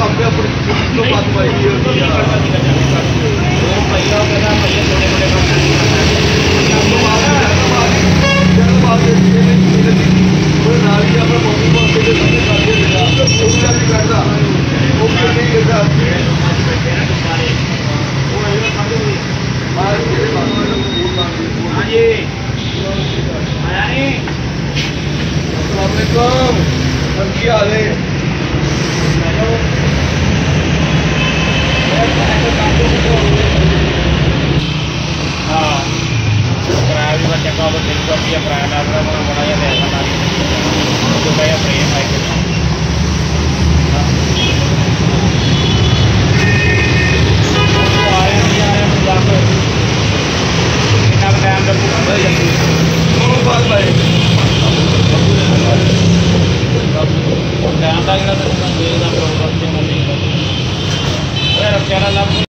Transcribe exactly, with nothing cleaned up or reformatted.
आपने अपने तो बात भाई ये भैया भैया मेरा भैया थोड़े बड़े बात वो नारी अपने मम्मी को के सामने कर दिया वो क्या नहीं करता वो क्यों नहीं करता वो ये खाते मार के हां जी आया नहीं अस्सलाम वालेकुम हम क्या हाल है हाँ किराया भी बच्चे का तीन सौ रुपया किराया डाल रहा है बड़ा या पैसा डाल तो भैया प्रेम है टाइम का